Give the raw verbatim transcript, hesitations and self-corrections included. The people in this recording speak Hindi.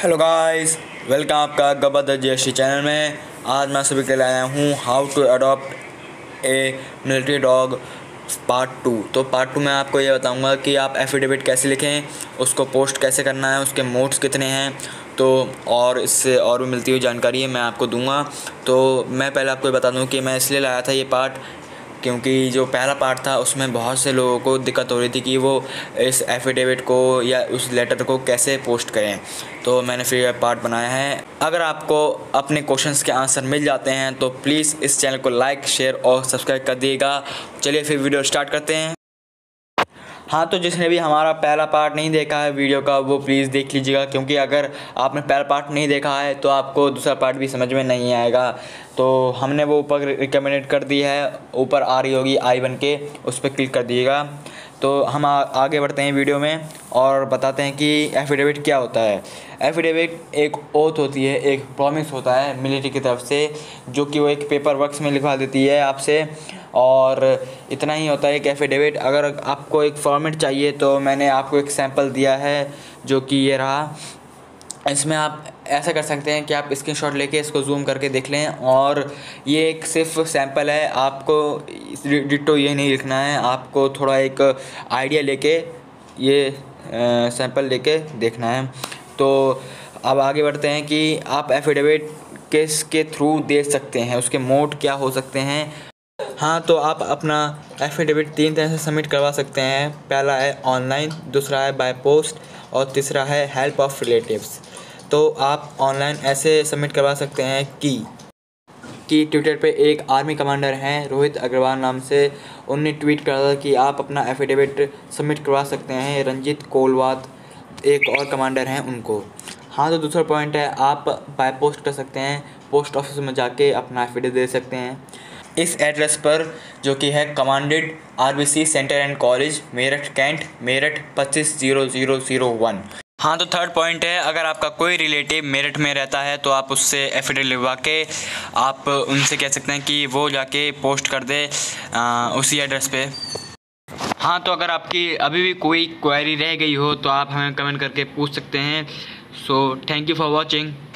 हेलो गाइस, वेलकम आपका गब्बर जीएसटी चैनल में। आज मैं सभी के लिए आया हूँ how to adopt a military dog part two. तो पार्ट टू में आपको ये बताऊंगा कि आप एफिडेविट कैसे लिखें, उसको पोस्ट कैसे करना है, उसके मोड्स कितने हैं, तो और इससे और भी मिलती हुई जानकारी है मैं आपको दूंगा। तो मैं पहले आपको ये बता दूं कि मैं इसलिए लाया था ये पार्ट क्योंकि जो पहला पार्ट था उसमें बहुत से लोगों को दिक्कत हो रही थी कि वो इस एफिडेविट को या उस लेटर को कैसे पोस्ट करें। तो मैंने फिर यह पार्ट बनाया है। अगर आपको अपने क्वेश्चंस के आंसर मिल जाते हैं तो प्लीज़ इस चैनल को लाइक, शेयर और सब्सक्राइब कर दिएगा। चलिए फिर वीडियो स्टार्ट करते हैं। हाँ, तो जिसने भी हमारा पहला पार्ट नहीं देखा है वीडियो का वो प्लीज़ देख लीजिएगा, क्योंकि अगर आपने पहला पार्ट नहीं देखा है तो आपको दूसरा पार्ट भी समझ में नहीं आएगा। तो हमने वो ऊपर रिकमेंडेड कर दी है, ऊपर आ रही होगी आई बन के, उस पर क्लिक कर दीजिएगा। तो हम आ, आगे बढ़ते हैं वीडियो में और बताते हैं कि एफिडेविट क्या होता है। एफिडेविट एक ओथ होती है, एक प्रॉमिस होता है मिलिट्री की तरफ से, जो कि वो एक पेपर वर्क्स में लिखवा देती है आपसे। और इतना ही होता है कि एफिडेविट। अगर आपको एक फॉर्मेट चाहिए तो मैंने आपको एक सैंपल दिया है जो कि ये रहा। इसमें आप ऐसा कर सकते हैं कि आप स्क्रीनशॉट लेके इसको जूम करके देख लें, और ये एक सिर्फ सैंपल है। आपको डिट्टो ये नहीं लिखना है, आपको थोड़ा एक आइडिया लेके ये सैंपल लेके देखना है। तो अब आगे बढ़ते हैं कि आप एफिडेविट किस के थ्रू दे सकते हैं, उसके मोड क्या हो सकते हैं। हाँ, तो आप अपना एफिडेविट तीन तरह से सबमिट करवा सकते हैं। पहला है ऑनलाइन, दूसरा है बाय पोस्ट और तीसरा है हेल्प ऑफ रिलेटिव्स। तो आप ऑनलाइन ऐसे सबमिट करवा सकते हैं कि कि ट्विटर पे एक आर्मी कमांडर हैं रोहित अग्रवाल नाम से, उन्होंने ट्वीट करा था कि आप अपना एफिडेविट सबमिट करवा सकते हैं रंजीत कोलवात एक और कमांडर हैं उनको। हाँ, तो दूसरा पॉइंट है आप बाय पोस्ट कर सकते हैं, पोस्ट ऑफिस में जाके अपना एफिडेविट दे सकते हैं इस एड्रेस पर, जो कि है commanded RBC centre and college, Meerut cantt, Meerut पच्चीस ज़ीरो ज़ीरो ज़ीरो वन। हाँ, तो थर्ड पॉइंट है अगर आपका कोई रिलेटिव मेरठ में रहता है तो आप उससे एफिडेविट लिखवा के आप उनसे कह सकते हैं कि वो जाके पोस्ट कर दे आ, उसी एड्रेस पे। हाँ, तो अगर आपकी अभी भी कोई क्वेरी रह गई हो तो आप हमें कमेंट करके पूछ सकते हैं। So thank you for watching.